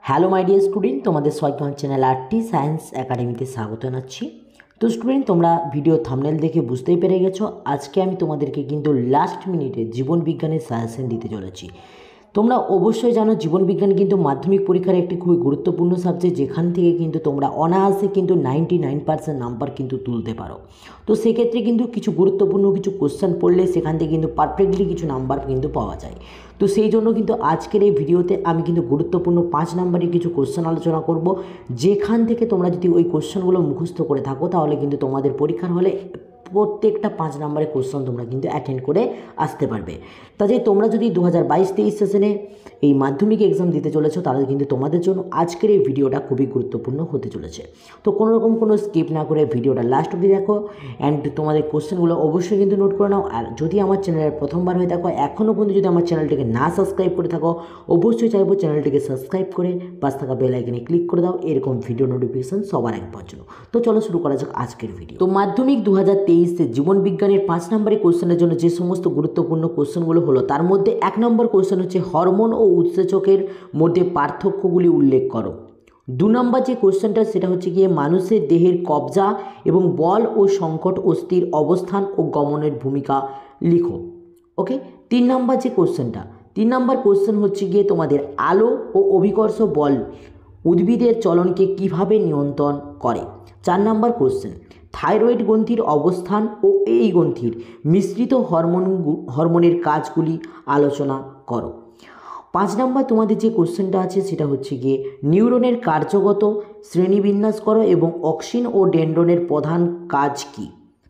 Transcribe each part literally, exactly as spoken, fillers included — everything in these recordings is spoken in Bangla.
হ্যালো মাই ডিয়ার স্টুডেন্ট, তোমাদের সবাইকে আমার চ্যানেল আরটি সায়েন্স একাডেমিতে স্বাগত জানাচ্ছি। তো স্টুডেন্ট, তোমরা ভিডিও থাম্বনেল দেখে বুঝতেই পেরে গেছো আজকে আমি তোমাদেরকে কিন্তু লাস্ট মিনিটে জীবন বিজ্ঞানের সাজেশন দিতে চলেছি। তোমরা অবশ্যই জানো জীবন বিজ্ঞান কিন্তু মাধ্যমিক পরীক্ষার একটি খুবই গুরুত্বপূর্ণ সাবজেক্ট, যেখান থেকে কিন্তু তোমরা অনায়াসে কিন্তু নাইনটি নাইন পার্সেন্ট নাম্বার কিন্তু তুলতে পারো। তো সেক্ষেত্রে কিন্তু কিছু গুরুত্বপূর্ণ কিছু কোশ্চেন পড়লে সেখান থেকে কিন্তু পারফেক্টলি কিছু নাম্বার কিন্তু পাওয়া যায়। তো সেই জন্য কিন্তু আজকের এই ভিডিওতে আমি কিন্তু গুরুত্বপূর্ণ পাঁচ নাম্বারের কিছু কোশ্চেন আলোচনা করব, যেখান থেকে তোমরা যদি ওই কোশ্চেনগুলো মুখস্থ করে থাকো তাহলে কিন্তু তোমাদের পরীক্ষার হলে প্রত্যেকটা পাঁচ নম্বরের কোশ্চেন তোমরা কিন্তু অ্যাটেন্ড করে আসতে পারবে। তাই তোমরা যদি দু হাজার বাইশ তেইশ সেশনে এই মাধ্যমিক এক্সাম দিতে চলেছো তাহলে কিন্তু তোমাদের জন্য আজকের এই ভিডিওটা খুবই গুরুত্বপূর্ণ হতে চলেছে। তো কোনো রকম কোনো স্কিপ না করে ভিডিওটা লাস্ট অবধি দেখো অ্যান্ড তোমাদের কোশ্চেনগুলো অবশ্যই কিন্তু নোট করে নাও। আর যদি আমার চ্যানেলের প্রথমবার হয়ে থাকো, এখনও পর্যন্ত যদি আমার চ্যানেলটিকে না সাবস্ক্রাইব করে থাকো, অবশ্যই চাইবো চ্যানেলটিকে সাবস্ক্রাইব করে পাশ থাকা বেল আইকনে ক্লিক করে দাও এরকম ভিডিও নোটিফিকেশন সবার আগে পাওয়ার জন্য। তো চলো শুরু করা যাক আজকের ভিডিও। তো মাধ্যমিক দু হাজার তেইশে জীবন বিজ্ঞানের পাঁচ নম্বরের কোশ্চেনের জন্য যে সমস্ত গুরুত্বপূর্ণ কোশ্চেনগুলো হলো তার মধ্যে এক নম্বর কোশ্চেন হচ্ছে হরমোন ও উৎসেচকের মধ্যে পার্থক্যগুলি উল্লেখ করো। দু নম্বর যে কোশ্চেনটা সেটা হচ্ছে গিয়ে মানুষের দেহের কবজা এবং বল ও সংকট অস্থির অবস্থান ও গমনের ভূমিকা লিখো। ওকে। তিন নম্বর যে কোশ্চেনটা তিন নম্বর কোশ্চেন হচ্ছে গিয়ে তোমাদের আলো ও অভিকর্ষ বল উদ্ভিদের চলনকে কিভাবে নিয়ন্ত্রণ করে। চার নম্বর কোশ্চেন থাইরয়েড গ্রন্থির অবস্থান ও এই গ্রন্থির মিশ্রিত হরমোন হরমোনের কাজগুলি আলোচনা করো। পাঁচ নম্বর তোমাদের যে কোশ্চেনটা আছে সেটা হচ্ছে গিয়ে নিউরনের কার্যগত শ্রেণীবিন্যাস করো এবং অক্সিন ও ডেন্ড্রনের প্রধান কাজ কী।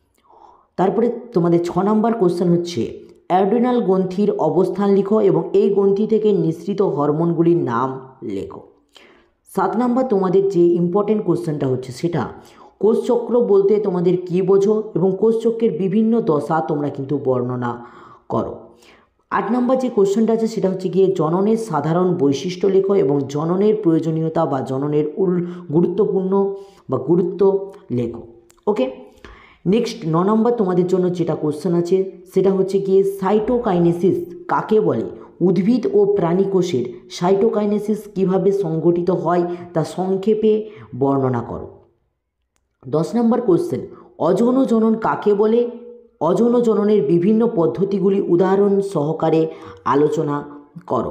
তারপরে তোমাদের ছ নম্বর কোশ্চেন হচ্ছে অ্যাড্রিনাল গ্রন্থির অবস্থান লিখো এবং এই গ্রন্থি থেকে নিঃসৃত হরমোনগুলির নাম লেখো। সাত নম্বর তোমাদের যে ইম্পর্টেন্ট কোশ্চেনটা হচ্ছে সেটা কোষচক্র বলতে তোমাদের কী বোঝো এবং কোষচক্রের বিভিন্ন দশা তোমরা কিন্তু বর্ণনা করো। আট নম্বর যে কোশ্চেনটা আছে সেটা হচ্ছে গিয়ে জননের সাধারণ বৈশিষ্ট্য লেখো এবং জননের প্রয়োজনীয়তা বা জননের উল গুরুত্বপূর্ণ বা গুরুত্ব লেখো। ওকে। নেক্সট ন নম্বর তোমাদের জন্য যেটা কোশ্চেন আছে সেটা হচ্ছে গিয়ে সাইটোকাইনেসিস কাকে বলে, উদ্ভিদ ও প্রাণী কোষের সাইটোকাইনেসিস কীভাবে সংগঠিত হয় তা সংক্ষেপে বর্ণনা করো। দশ নম্বর কোশ্চেন অযৌন জনন কাকে বলে, অযৌন জননের বিভিন্ন পদ্ধতিগুলি উদাহরণ সহকারে আলোচনা করো।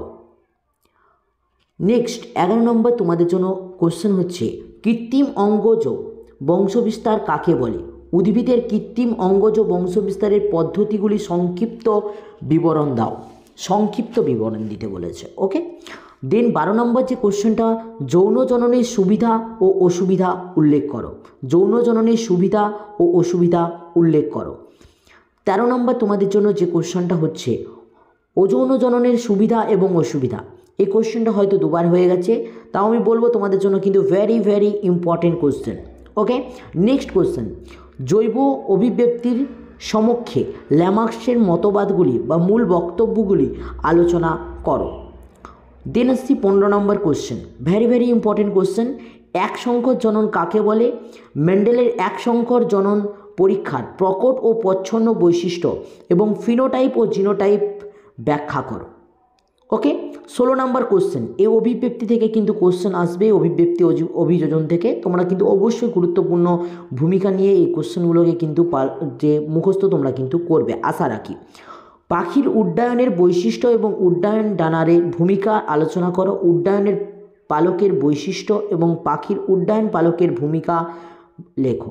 নেক্সট এগারো নম্বর তোমাদের জন্য কোশ্চেন হচ্ছে কৃত্রিম অঙ্গজ বংশবিস্তার কাকে বলে, উদ্ভিদের কৃত্রিম অঙ্গজ বংশবিস্তারের পদ্ধতিগুলি সংক্ষিপ্ত বিবরণ দাও। সংক্ষিপ্ত বিবরণ দিতে বলেছে। ওকে। দেন বারো নম্বর যে কোশ্চেনটা যৌন জননের সুবিধা ও অসুবিধা উল্লেখ করো। যৌন জননের সুবিধা ও অসুবিধা উল্লেখ করো। তেরো নম্বর তোমাদের জন্য যে কোশ্চেনটা হচ্ছে অযৌন জননের সুবিধা এবং অসুবিধা। এই কোশ্চেনটা হয়তো দুবার হয়ে গেছে, তাও আমি বলবো তোমাদের জন্য কিন্তু very very important question. Okay. Next question জৈব অভিব্যক্তির সমক্ষে ল্যামার্কসের মতবাদগুলি বা মূল বক্তব্যগুলি আলোচনা করো। দেন আসছি পনেরো number question, very very important question এক সংকর জনন কাকে বলে, মেন্ডেলের এক সংকর জনন পরীক্ষার প্রকট ও প্রচ্ছন্ন বৈশিষ্ট্য এবং ফিনোটাইপ ও জিনোটাইপ ব্যাখ্যা করো। ওকে। ষোলো নম্বর কোশ্চেন এই অভিব্যক্তি থেকে কিন্তু কোশ্চেন আসবে, অভিব্যক্তি অভিযোজন থেকে তোমরা কিন্তু অবশ্যই গুরুত্বপূর্ণ ভূমিকা নিয়ে এই কোশ্চেনগুলোকে কিন্তু যে মুখস্থ তোমরা কিন্তু করবে আশা রাখি। পাখির উড্ডয়নের বৈশিষ্ট্য এবং উড্ডয়ন ডানারের ভূমিকা আলোচনা করো। উড্ডয়নের পালকের বৈশিষ্ট্য এবং পাখির উড্ডয়ন পালকের ভূমিকা লেখো।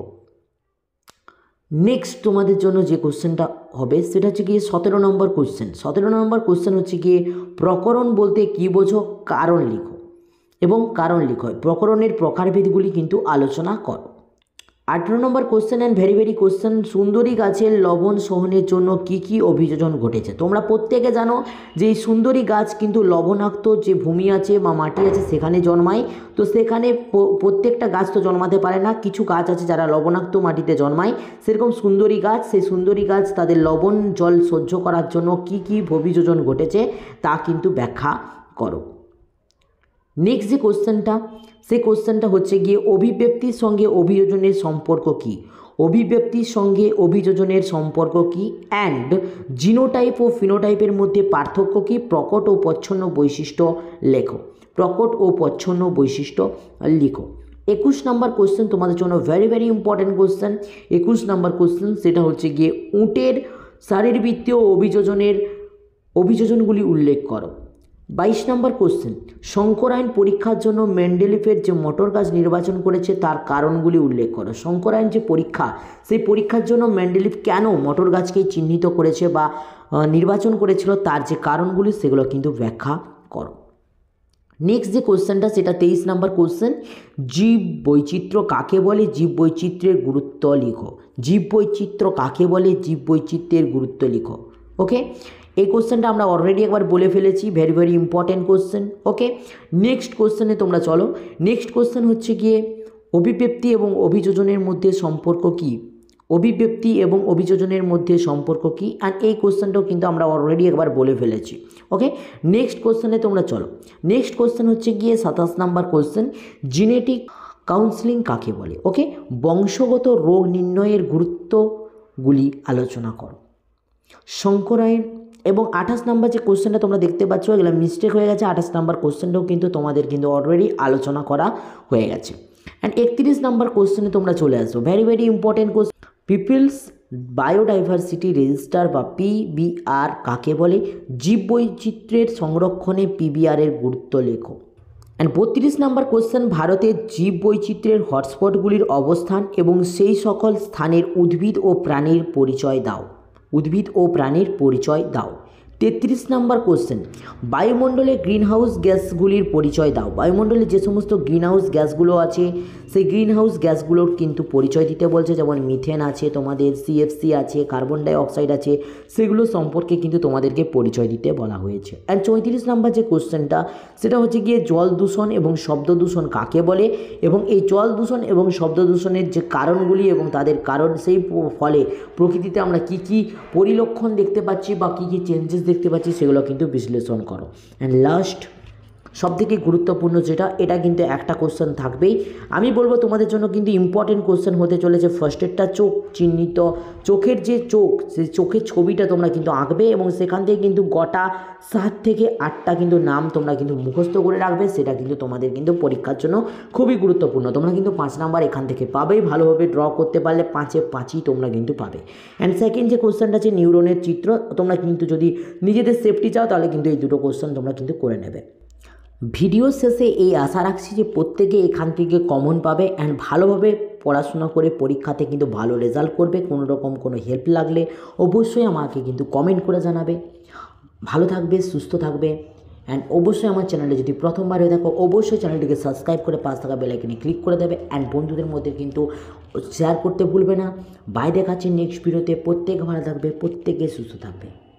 নেক্সট তোমাদের জন্য যে কোশ্চেনটা হবে সেটা হচ্ছে গিয়ে সতেরো নম্বর কোশ্চেন। সতেরো নম্বর কোশ্চেন হচ্ছে গিয়ে প্রকরণ বলতে কী বোঝো, কারণ লিখো এবং কারণ লিখো। প্রকরণের প্রকারভেদগুলি কিন্তু আলোচনা করো। আঠেরো number question and very very question সুন্দরী গাছের লবণ সহনের জন্য কি কি অভিযোজন ঘটেছে। তোমরা প্রত্যেকে জানো যে এই সুন্দরী গাছ কিন্তু লবণাক্ত যে ভূমি আছে বা মাটি আছে সেখানে জন্মায়। তো সেখানে প্রত্যেকটা গাছ তো জন্মাতে পারে না, কিছু গাছ আছে যারা লবণাক্ত মাটিতে জন্মায়, সেরকম সুন্দরী গাছ, সেই সুন্দরী গাছ তাদের লবণ জল সহ্য করার জন্য কি কি অভিযোজন ঘটেছে তা কিন্তু ব্যাখ্যা করো। নেক্সট যে কোশ্চেনটা সেই কোশ্চেনটা হচ্ছে গিয়ে অভিব্যক্তির সঙ্গে অভিযোজনের সম্পর্ক কী, অভিব্যক্তির সঙ্গে অভিযোজনের সম্পর্ক কী অ্যান্ড জিনোটাইপ ও ফিনোটাইপের মধ্যে পার্থক্য কী, প্রকট ও প্রচ্ছন্ন বৈশিষ্ট্য লেখো। প্রকট ও প্রচ্ছন্ন বৈশিষ্ট্য লিখো। একুশ নাম্বার কোশ্চেন তোমাদের জন্য ভেরি ভেরি ইম্পর্টেন্ট কোশ্চেন। একুশ নাম্বার কোশ্চেন সেটা হচ্ছে গিয়ে উটের শারীরবৃত্তীয় অভিযোজনের অভিযোজনগুলি উল্লেখ করো। বাইশ নম্বর কোশ্চেন, শঙ্করায়ন পরীক্ষার জন্য মেন্ডেলিফের যে মোটর গাছ নির্বাচন করেছে তার কারণগুলি উল্লেখ করো। শঙ্করায়ন যে পরীক্ষা, সেই পরীক্ষার জন্য মেন্ডেলিফ কেন মোটর গাছকে চিহ্নিত করেছে বা নির্বাচন করেছিল তার যে কারণগুলি সেগুলো কিন্তু ব্যাখ্যা করো। নেক্সট যে কোশ্চেনটা সেটা তেইশ নম্বর কোশ্চেন, জীব বৈচিত্র্য কাকে বলে, জীব বৈচিত্র্যের গুরুত্ব লিখো। জীব বৈচিত্র্য কাকে বলে, জীব বৈচিত্র্যের গুরুত্ব লিখো। ওকে, এই কোশ্চেনটা আমরা অলরেডি একবার বলে ফেলেছি, very very important question. Okay, next কোশ্চেনে তোমরা চলো। নেক্সট কোশ্চেন হচ্ছে গিয়ে অভিব্যক্তি এবং অভিযোজনের মধ্যে সম্পর্ক কী, অভিব্যক্তি এবং অভিযোজনের মধ্যে সম্পর্ক কী, অ্যান্ড এই কোশ্চেনটাও কিন্তু আমরা অলরেডি একবার বলে ফেলেছি। ওকে, নেক্সট কোশ্চেনে তোমরা চলো। নেক্সট কোশ্চেন হচ্ছে গিয়ে সাতাশ নাম্বার কোশ্চেন, জিনেটিক কাউন্সিলিং কাকে বলে। ওকে, বংশগত রোগ নির্ণয়ের গুরুত্বগুলি আলোচনা করো। শঙ্করায়ন এবং আঠাশ নাম্বার যে কোশ্চেনটা তোমরা দেখতে পাচ্ছ এগুলো মিস্টেক হয়ে গেছে, আঠাশ নাম্বার কোশ্চেনটাও কিন্তু তোমাদের কিন্তু অলরেডি আলোচনা করা হয়ে গেছে। অ্যান্ড একত্রিশ নাম্বার কোশ্চেনে তোমরা চলে আসো, very very important question, peoples biodiversity register বা পিবিআর কাকে বলে, জীববৈচিত্র্যের সংরক্ষণে পিবিআরের গুরুত্ব লেখো। অ্যান্ড বত্রিশ নাম্বার কোশ্চেন, ভারতের জীববৈচিত্র্যের হটস্পটগুলির অবস্থান এবং সেই সকল স্থানের উদ্ভিদ ও প্রাণীর পরিচয় দাও, উদ্ভিদ ও প্রাণীর পরিচয় দাও। তেত্রিশ নাম্বার কোশ্চেন, বায়ুমণ্ডলে গ্রিনহাউস গ্যাসগুলির পরিচয় দাও। বায়ুমণ্ডলে যে সমস্ত গ্রিনহাউস গ্যাসগুলো আছে সেই গ্রিনহাউস গ্যাসগুলোর কিন্তু পরিচয় দিতে বলছে, যেমন মিথেন আছে, তোমাদের সিএফসি আছে, কার্বন ডাইঅক্সাইড আছে, সেগুলো সম্পর্কে কিন্তু তোমাদেরকে পরিচয় দিতে বলা হয়েছে। অ্যান্ড চৌত্রিশ নাম্বার যে কোশ্চেনটা সেটা হচ্ছে গিয়ে জল দূষণ এবং শব্দ দূষণ কাকে বলে, এবং এই জল দূষণ এবং শব্দ দূষণের যে কারণগুলি এবং তাদের কারণ, সেই ফলে প্রকৃতিতে আমরা কি কি পরিলক্ষণ দেখতে পাচ্ছি বা কী কী চেঞ্জেস দেখতে পাচ্ছি সেগুলো কিন্তু বিশ্লেষণ করো। অ্যান্ড লাস্ট সবথেকে গুরুত্বপূর্ণ যেটা, এটা কিন্তু একটা কোশ্চেন থাকবেই, আমি বলবো তোমাদের জন্য কিন্তু ইম্পর্টেন্ট কোশ্চেন হতে চলেছে। ফার্স্টেরটা চোখ চিহ্নিত, চোখের যে চোখ সেই চোখের ছবিটা তোমরা কিন্তু আঁকবে এবং সেখান থেকে কিন্তু গোটা সাত থেকে আটটা কিন্তু নাম তোমরা কিন্তু মুখস্থ করে রাখবে, সেটা কিন্তু তোমাদের কিন্তু পরীক্ষার জন্য খুবই গুরুত্বপূর্ণ। তোমরা কিন্তু পাঁচ নাম্বার এখান থেকে পাবেই, ভালোভাবে ড্র করতে পারলে পাঁচে পাঁচই তোমরা কিন্তু পাবে। অ্যান্ড সেকেন্ড যে কোশ্চেনটা আছে নিউরনের চিত্র, তোমরা কিন্তু যদি নিজেদের সেফটি চাও তাহলে কিন্তু এই দুটো কোশ্চেন তোমরা কিন্তু করে নেবে। ভিডিও শেষে এই আশা রাখছি যে প্রত্যেকে এখান থেকে কমন পাবে অ্যান্ড ভালোভাবে পড়াশোনা করে পরীক্ষাতে কিন্তু ভালো রেজাল্ট করবে। কোনো রকম কোনো হেল্প লাগলে অবশ্যই আমাকে কিন্তু কমেন্ট করে জানাবে। ভালো থাকবে, সুস্থ থাকবে, অ্যান্ড অবশ্যই আমার চ্যানেলে যদি প্রথমবার হয়ে থাকো অবশ্যই চ্যানেলটিকে সাবস্ক্রাইব করে পাশ থাকা বেল আইকনে ক্লিক করে দেবে, অ্যান্ড বন্ধুদের মধ্যে কিন্তু শেয়ার করতে ভুলবে না। বাই, দেখাচ্ছি নেক্সট ভিডিওতে। প্রত্যেকে ভালো থাকবে, প্রত্যেকে সুস্থ থাকবে।